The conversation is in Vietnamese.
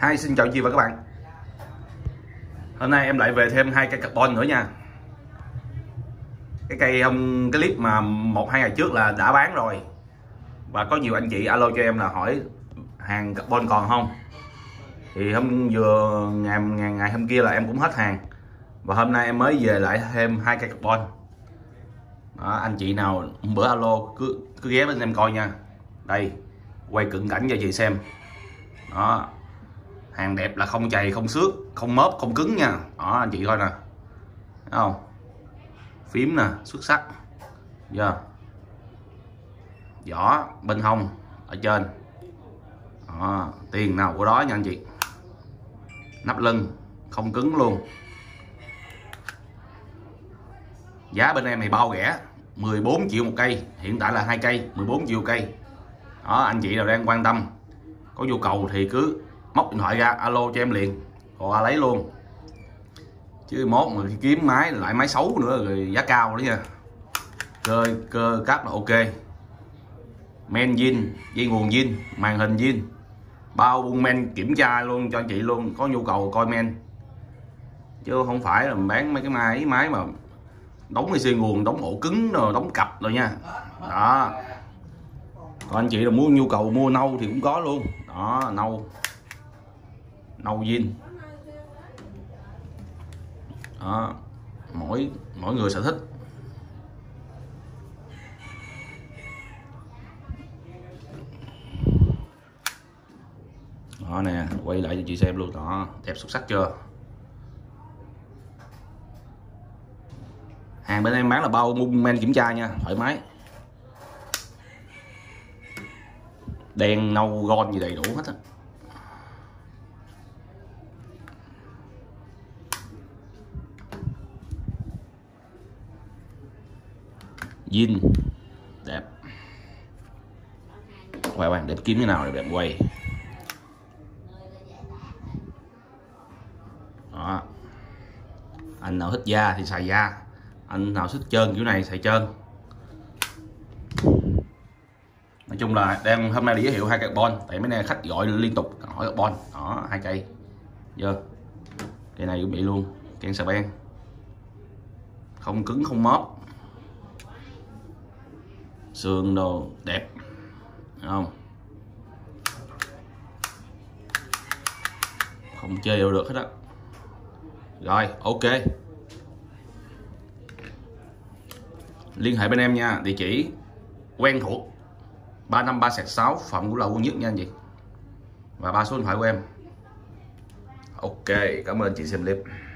Xin chào chị và các bạn. Hôm nay em lại về thêm 2 cây carbon nữa nha. Cái clip mà 1-2 ngày trước là đã bán rồi. Và có nhiều anh chị alo cho em là hỏi hàng carbon còn không. Thì ngày hôm kia là em cũng hết hàng. Và hôm nay em mới về lại thêm 2 cây carbon. Đó, anh chị nào bữa alo cứ ghé bên em coi nha. Đây, quay cận cảnh cho chị xem. Đó, hàng đẹp là không chày, không xước, không móp, không cứng nha. Đó, anh chị coi nè, thấy không? Phím nè, xuất sắc. Giờ vỏ bên hông ở trên. Đó, tiền nào của đó nha anh chị. Nắp lưng không cứng luôn. Giá bên em này bao rẻ 14 triệu một cây, hiện tại là 2 cây 14 triệu cây. Đó, anh chị nào đang quan tâm có nhu cầu thì cứ móc điện thoại ra alo cho em liền, qua lấy luôn. Chứ mốt mà kiếm máy lại máy xấu nữa rồi giá cao đó nha. Cơ cáp là ok, men zin, dây nguồn zin, màn hình zin, bao bung men kiểm tra luôn cho anh chị luôn, có nhu cầu coi men. Chứ không phải là bán mấy cái máy mà đóng cái dây nguồn, đóng ổ cứng rồi đóng cặp rồi nha. Đó, còn anh chị là muốn nhu cầu mua nâu thì cũng có luôn. Đó, nâu zin. Đó, mỗi người sở thích. Đó nè, quay lại cho chị xem luôn. Đó, đẹp xuất sắc chưa? Hàng bên em bán là bao bung men kiểm tra nha, thoải mái. Đen nâu gon gì đầy đủ hết á. Zin đẹp. Quay bạn đẹp kiếm thế nào đẹp quay. Đó, anh nào thích da thì xài da, anh nào thích trơn kiểu này xài trơn. Nói chung là hôm nay để giới thiệu 2 carbon, tại mấy nay khách gọi liên tục hỏi carbon. Đó, 2 cây. Giờ cây này cũng bị luôn, ken xà beng, không cứng không móp, sườn đồ đẹp, thấy không? Không chơi đâu được hết á. Rồi, ok. Liên hệ bên em nha, địa chỉ quen thuộc 353/6 Phạm Ngũ Lão, Quận Nhất nha anh chị. Và 3 số điện thoại của em. Ok, cảm ơn chị xem clip.